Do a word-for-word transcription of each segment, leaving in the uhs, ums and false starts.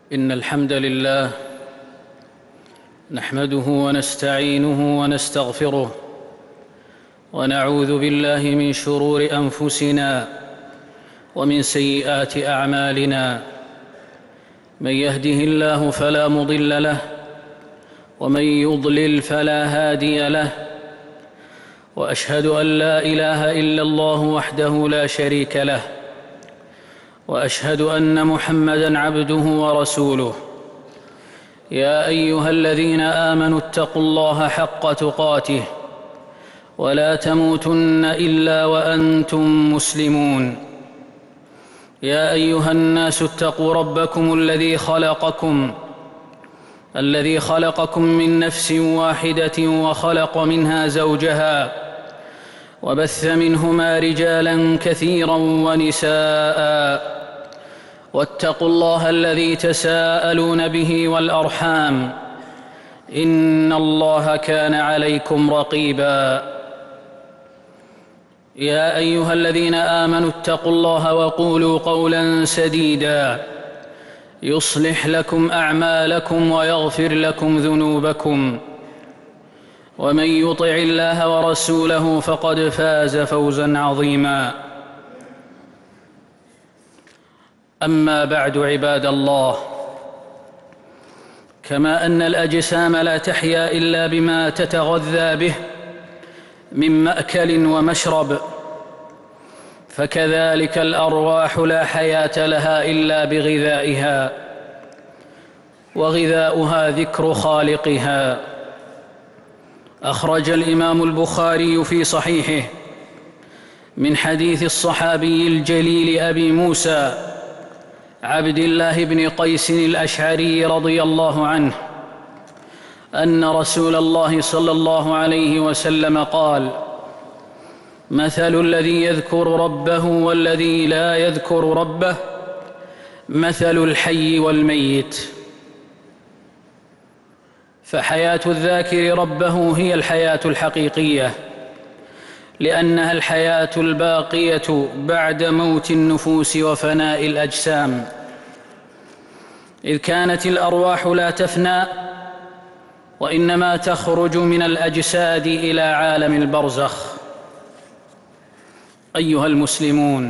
إن الحمد لله نحمده ونستعينه ونستغفره ونعوذ بالله من شرور أنفسنا ومن سيئات أعمالنا. من يهده الله فلا مضل له ومن يضلل فلا هادي له، وأشهد أن لا إله إلا الله وحده لا شريك له، وأشهد أن محمدًا عبده ورسوله. يا أيها الذين آمنوا اتقوا الله حق تقاته ولا تموتن إلا وأنتم مسلمون. يا أيها الناس اتقوا ربكم الذي خلقكم الذي خلقكم من نفس واحدة وخلق منها زوجها وبث منهما رجالاً كثيراً ونساءً، واتقوا الله الذي تساءلون به والأرحام إن الله كان عليكم رقيباً. يا أيها الذين آمنوا اتقوا الله وقولوا قولاً سديداً يصلح لكم أعمالكم ويغفر لكم ذنوبكم، ومن يطع الله ورسوله فقد فاز فوزاً عظيماً. أما بعد، عباد الله، كما أن الأجسام لا تحيا إلا بما تتغذى به من مأكل ومشرب، فكذلك الأرواح لا حياة لها إلا بغذائها، وغذاؤها ذكر خالقها. أخرج الإمام البخاري في صحيحه من حديث الصحابي الجليل أبي موسى عبد الله بن قيس الأشعري رضي الله عنه أن رسول الله صلى الله عليه وسلم قال: مثل الذي يذكر ربه والذي لا يذكر ربه مثل الحي والميت. فحياة الذاكر ربه هي الحياة الحقيقية، لأنها الحياة الباقية بعد موت النفوس وفناء الأجسام، إذ كانت الأرواح لا تفنى، وإنما تخرج من الأجساد إلى عالم البرزخ. أيها المسلمون،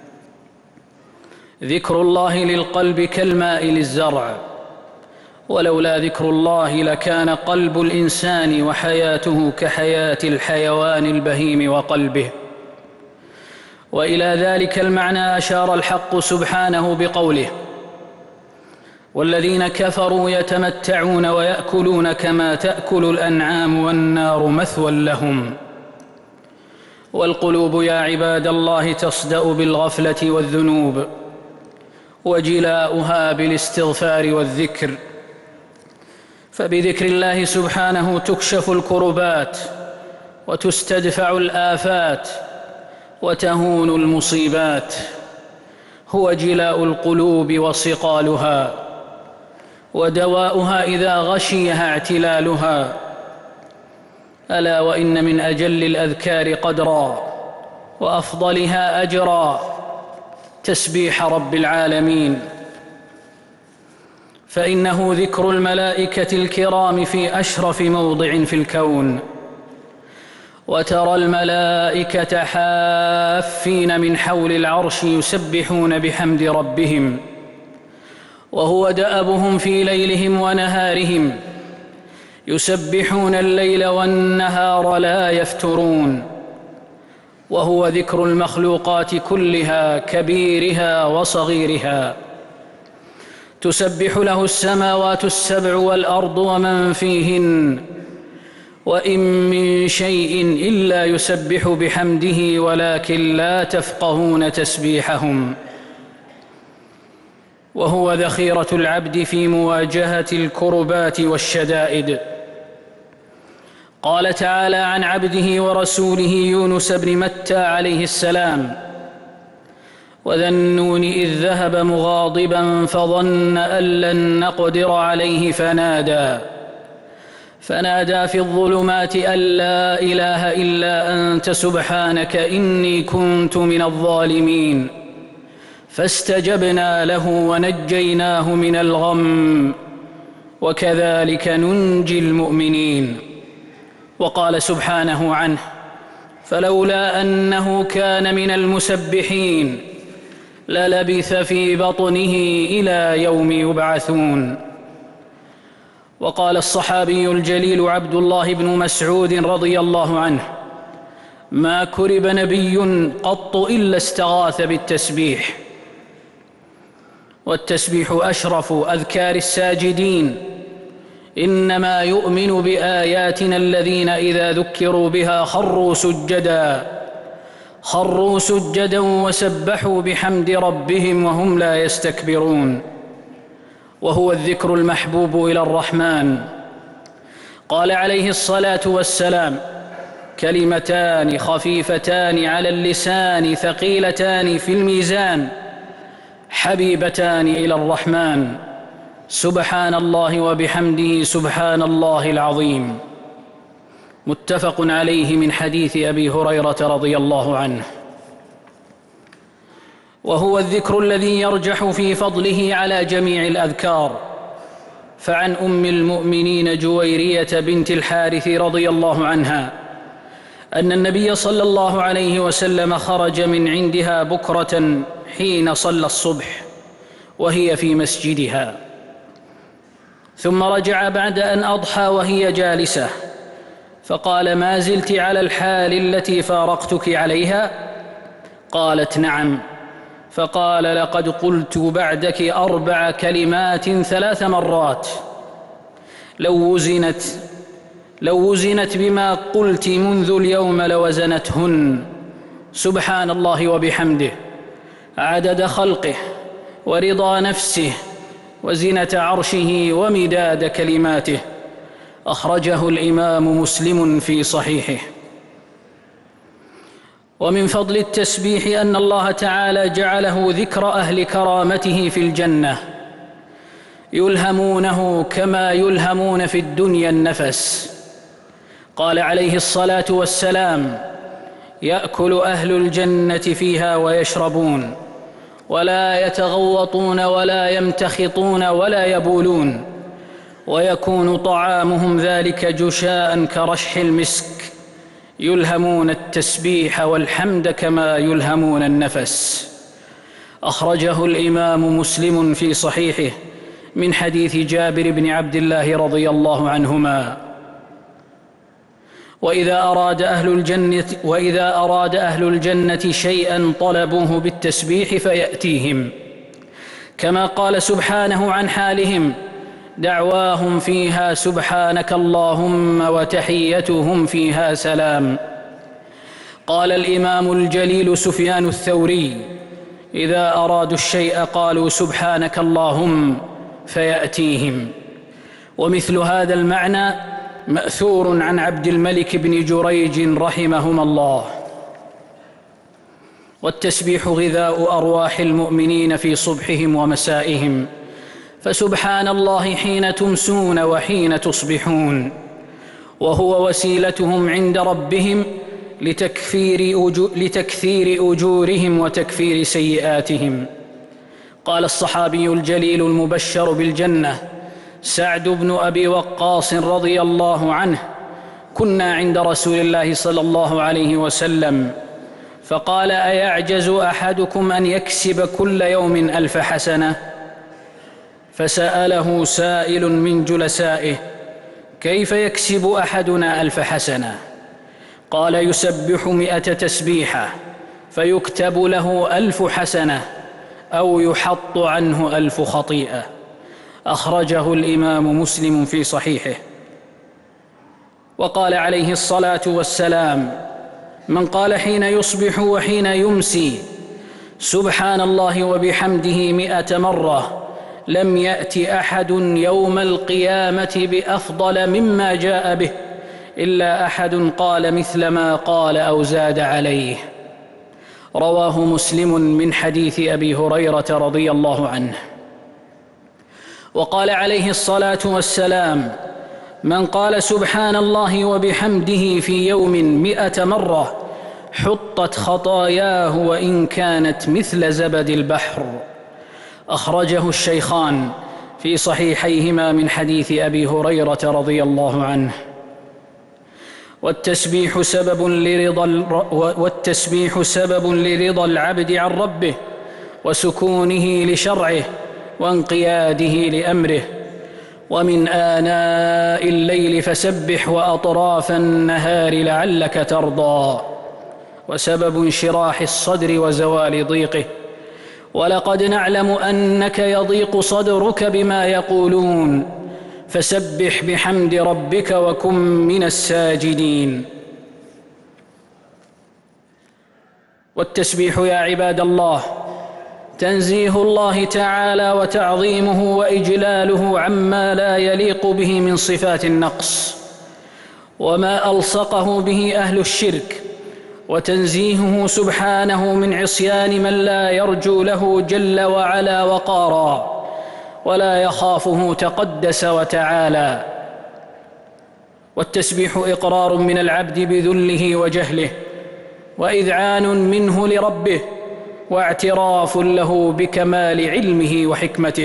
ذكر الله للقلب كالماء للزرع، ولولا ذكر الله لكان قلب الإنسان وحياته كحياة الحيوان البهيم وقلبه. وإلى ذلك المعنى أشار الحق سبحانه بقوله: والذين كفروا يتمتعون ويأكلون كما تأكل الأنعام والنار مثوى لهم. والقلوب يا عباد الله تصدأ بالغفلة والذنوب، وجلاؤها بالاستغفار والذكر، فبذكر الله سبحانه تكشف الكربات وتستدفع الآفات وتهون المصيبات. هو جلاء القلوب وصقالها، ودواؤها إذا غشيها اعتلالها. ألا وإن من أجل الأذكار قدرا وأفضلها أجرا تسبيح رب العالمين، فإنه ذكر الملائكة الكرام في أشرف موضع في الكون. وترى الملائكة حافين من حول العرش يسبحون بحمد ربهم، وهو دأبهم في ليلهم ونهارهم، يسبحون الليل والنهار لا يفترون. وهو ذكر المخلوقات كلها كبيرها وصغيرها، تسبح له السماوات السبع والأرض ومن فيهن، وإن من شيء إلا يسبح بحمده ولكن لا تفقهون تسبيحهم. وهو ذخيرة العبد في مواجهة الكربات والشدائد. قال تعالى عن عبده ورسوله يونس بن متى عليه السلام: وذا النون إذ ذهب مغاضبا فظن أن لن نقدر عليه فنادى فنادى في الظلمات أن لا إله إلا أنت سبحانك إني كنت من الظالمين. فاستجبنا له ونجيناه من الغم وكذلك ننجي المؤمنين. وقال سبحانه عنه: فلولا أنه كان من المسبحين للبث في بطنه إلى يوم يبعثون. وقال الصحابي الجليل عبد الله بن مسعود رضي الله عنه: ما كرب نبي قط إلا استغاث بالتسبيح. والتسبيح أشرف أذكار الساجدين، إنما يؤمن بآياتنا الذين إذا ذكروا بها خروا سجدا خروا سجدا وسبحوا بحمد ربهم وهم لا يستكبرون. وهو الذكر المحبوب إلى الرحمن. قال عليه الصلاة والسلام: كلمتان خفيفتان على اللسان ثقيلتان في الميزان حبيبتان إلى الرحمن، سبحان الله وبحمده سبحان الله العظيم. متفق عليه من حديث أبي هريرة رضي الله عنه. وهو الذكر الذي يرجح في فضله على جميع الأذكار. فعن أم المؤمنين جويرية بنت الحارث رضي الله عنها أن النبي صلى الله عليه وسلم خرج من عندها بكرة حين صلى الصبح وهي في مسجدها، ثم رجع بعد أن أضحى وهي جالسة، فقال: ما زلت على الحال التي فارقتك عليها؟ قالت: نعم. فقال: لقد قلت بعدك أربع كلمات ثلاث مرات، لو وزنت لو وزنت بما قلت منذ اليوم لوزنتهن، سبحان الله وبحمده عدد خلقه ورضا نفسه وزنة عرشه ومداد كلماته. أخرجه الإمام مسلم في صحيحه. ومن فضل التسبيح أن الله تعالى جعله ذكر أهل كرامته في الجنة، يلهمونه كما يلهمون في الدنيا النفس. قال عليه الصلاة والسلام: يأكل أهل الجنة فيها ويشربون ولا يتغوطون ولا يمتخطون ولا يبولون، ويكون طعامهم ذلك جشاء كرشح المسك، يلهمون التسبيح والحمد كما يلهمون النفس. أخرجه الإمام مسلم في صحيحه من حديث جابر بن عبد الله رضي الله عنهما. وإذا أراد أهل الجنة وإذا أراد أهل الجنة شيئا طلبوه بالتسبيح فيأتيهم، كما قال سبحانه عن حالهم: دعواهم فيها سبحانك اللهم وتحيتهم فيها سلام. قال الإمام الجليل سفيان الثوري: إذا أرادوا الشيء قالوا سبحانك اللهم فيأتيهم. ومثل هذا المعنى مأثور عن عبد الملك بن جريج رحمهما الله. والتسبيح غذاء أرواح المؤمنين في صبحهم ومسائهم، فسبحان الله حين تمسون وحين تصبحون، وهو وسيلتهم عند ربهم لتكفير, أجو لتكثير أجورهم وتكفير سيئاتهم. قال الصحابي الجليل المبشر بالجنة سعد بن أبي وقاص رضي الله عنه: كنا عند رسول الله صلى الله عليه وسلم فقال: أيعجز أحدكم أن يكسب كل يوم ألف حسنة؟ فسأله سائل من جلسائه: كيف يكسب أحدنا ألف حسنة؟ قال: يسبح مئة تسبيحة فيكتب له ألف حسنة أو يحط عنه ألف خطيئة. أخرجه الإمام مسلم في صحيحه. وقال عليه الصلاة والسلام: من قال حين يصبح وحين يمسي سبحان الله وبحمده مئة مرة لم يأت أحد يوم القيامة بأفضل مما جاء به إلا أحد قال مثل ما قال أو زاد عليه. رواه مسلم من حديث أبي هريرة رضي الله عنه. وقال عليه الصلاة والسلام: من قال سبحان الله وبحمده في يوم مئة مرة حطت خطاياه وإن كانت مثل زبد البحر. أخرجه الشيخان في صحيحيهما من حديث أبي هريرة رضي الله عنه. والتسبيح سبب لرضا والتسبيح سبب لرضا العبد عن ربه وسكونه لشرعه وانقياده لأمره. ومن آناء الليل فسبح وأطراف النهار لعلك ترضى، وسبب انشراح الصدر وزوال ضيقه. ولقد نعلم أنك يضيق صدرك بما يقولون، فسبح بحمد ربك وكن من الساجدين. والتسبيح يا عباد الله تنزيه الله تعالى وتعظيمه وإجلاله عما لا يليق به من صفات النقص وما ألصقه به أهل الشرك، وتنزيهه سبحانه من عصيان من لا يرجو له جل وعلا وقارا ولا يخافه تقدس وتعالى. والتسبيح إقرار من العبد بذله وجهله، وإذعان منه لربه، واعتراف له بكمال علمه وحكمته.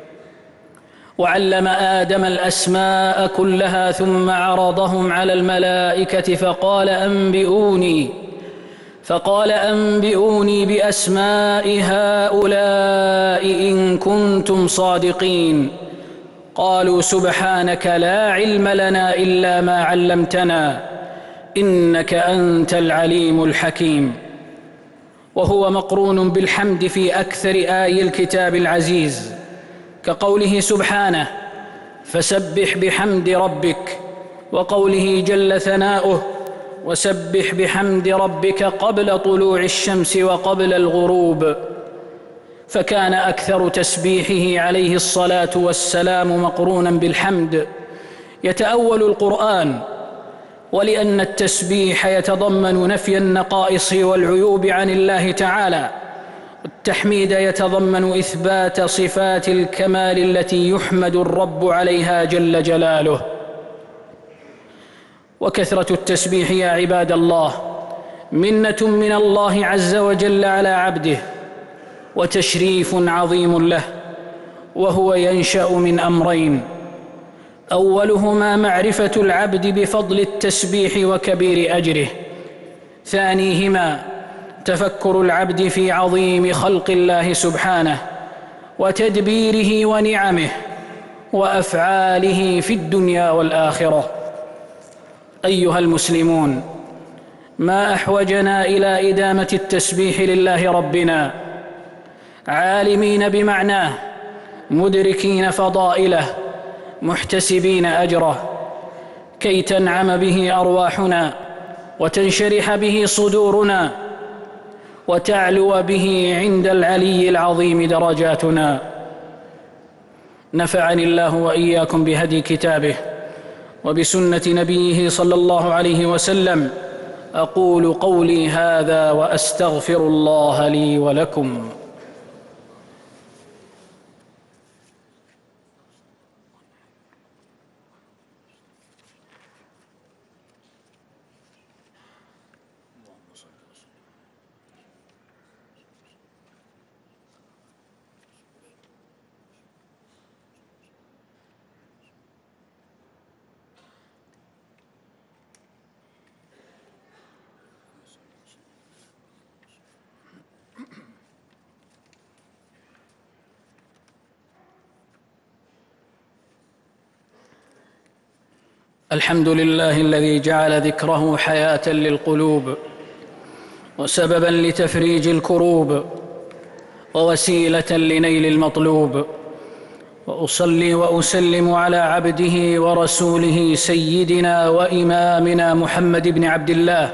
وعلم آدم الأسماء كلها ثم عرضهم على الملائكة فقال أنبئوني فقال أنبئوني بأسماء هؤلاء إن كنتم صادقين. قالوا سبحانك لا علم لنا إلا ما علمتنا إنك أنت العليم الحكيم. وهو مقرون بالحمد في أكثر آي الكتاب العزيز، كقوله سبحانه فسبح بحمد ربك، وقوله جل ثناؤه وسبح بحمد ربك قبل طلوع الشمس وقبل الغروب. فكان أكثر تسبيحه عليه الصلاة والسلام مقرونا بالحمد يتأول القرآن، ولأن التسبيح يتضمن نفي النقائص والعيوب عن الله تعالى، والتحميد يتضمن إثبات صفات الكمال التي يحمد الرب عليها جل جلاله. وكثرة التسبيح يا عباد الله منة من الله عز وجل على عبده، وتشريف عظيم له، وهو ينشأ من أمرين: أولهما معرفة العبد بفضل التسبيح وكبير أجره، ثانيهما تفكر العبد في عظيم خلق الله سبحانه وتدبيره ونعمه وأفعاله في الدنيا والآخرة. أيها المسلمون، ما أحوجنا إلى إدامة التسبيح لله ربنا، عالمين بمعناه، مدركين فضائله، محتسبين أجره، كي تنعم به أرواحنا وتنشرح به صدورنا وتعلو به عند العلي العظيم درجاتنا. نفعني الله وإياكم بهدي كتابه وبسنة نبيه صلى الله عليه وسلم. أقول قولي هذا وأستغفر الله لي ولكم. الحمد لله الذي جعل ذكره حياة للقلوب وسببا لتفريج الكروب ووسيلة لنيل المطلوب. وأصلي وأسلم على عبده ورسوله سيدنا وإمامنا محمد بن عبد الله،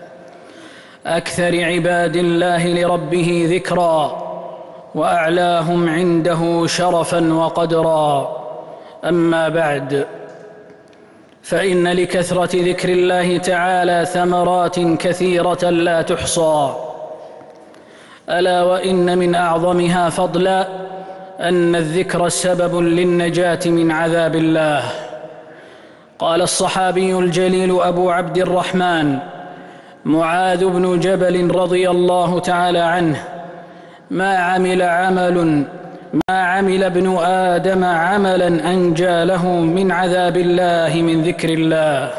أكثر عباد الله لربه ذكرا وأعلاهم عنده شرفا وقدرا. أما بعد، فإن لكثرة ذكر الله تعالى ثمرات كثيرة لا تحصى، ألا وإن من أعظمها فضلا أن الذكر سبب للنجاة من عذاب الله. قال الصحابي الجليل أبو عبد الرحمن معاذ بن جبل رضي الله تعالى عنه: ما عمل عمل ما عمل ابن آدم عملا أنجى له من عذاب الله من ذكر الله.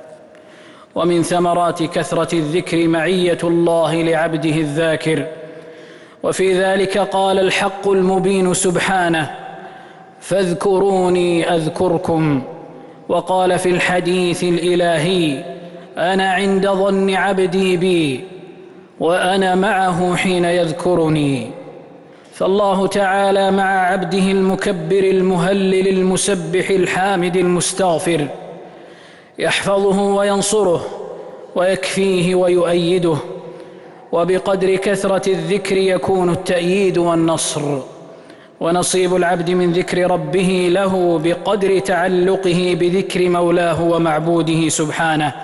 ومن ثمرات كثرة الذكر معية الله لعبده الذاكر، وفي ذلك قال الحق المبين سبحانه: فاذكروني أذكركم. وقال في الحديث الإلهي: أنا عند ظن عبدي بي وأنا معه حين يذكرني. فالله تعالى مع عبده المكبر المهلل المسبح الحامد المستغفر، يحفظه وينصره ويكفيه ويؤيده، وبقدر كثرة الذكر يكون التأييد والنصر. ونصيب العبد من ذكر ربه له بقدر تعلقه بذكر مولاه ومعبوده سبحانه.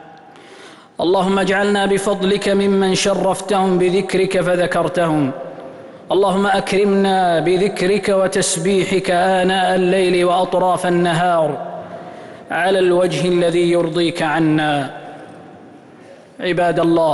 اللهم اجعلنا بفضلك ممن شرفتهم بذكرك فذكرتهم. اللهم أكرمنا بذكرك وتسبيحك آناء الليل وأطراف النهار على الوجه الذي يرضيك عنا. عباد الله،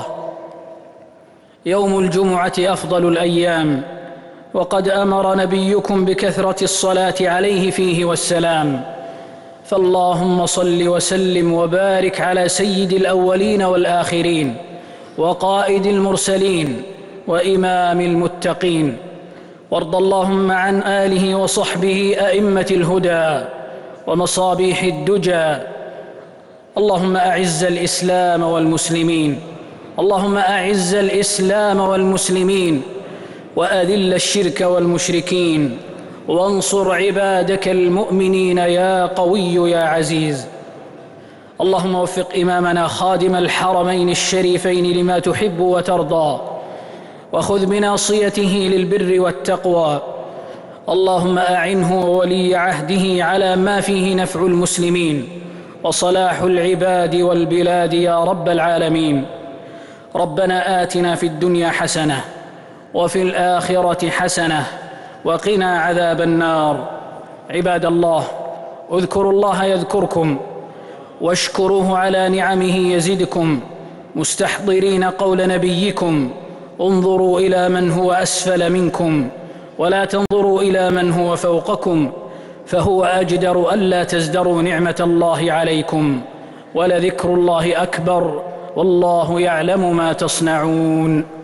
يوم الجمعة أفضل الأيام، وقد أمر نبيكم بكثرة الصلاة عليه فيه والسلام. فاللهم صل وسلم وبارك على سيد الأولين والآخرين، وقائد المرسلين، وإمام المتقين. وارض اللهم عن آله وصحبه أئمة الهدى ومصابيح الدجى. اللهم أعز الإسلام والمسلمين اللهم أعز الإسلام والمسلمين وأذل الشرك والمشركين، وانصر عبادك المؤمنين يا قوي يا عزيز. اللهم وفق إمامنا خادم الحرمين الشريفين لما تحب وترضى، وخذ بناصيته للبر والتقوى. اللهم أعنه وولي عهده على ما فيه نفع المسلمين وصلاح العباد والبلاد يا رب العالمين. ربنا آتنا في الدنيا حسنة وفي الآخرة حسنة وقنا عذاب النار. عباد الله، اذكروا الله يذكركم، واشكروه على نعمه يزدكم، مستحضرين قول نبيكم: انظروا إلى من هو أسفل منكم ولا تنظروا إلى من هو فوقكم، فهو أجدر ألا تزدروا نعمة الله عليكم، ولذكر الله أكبر، والله يعلم ما تصنعون.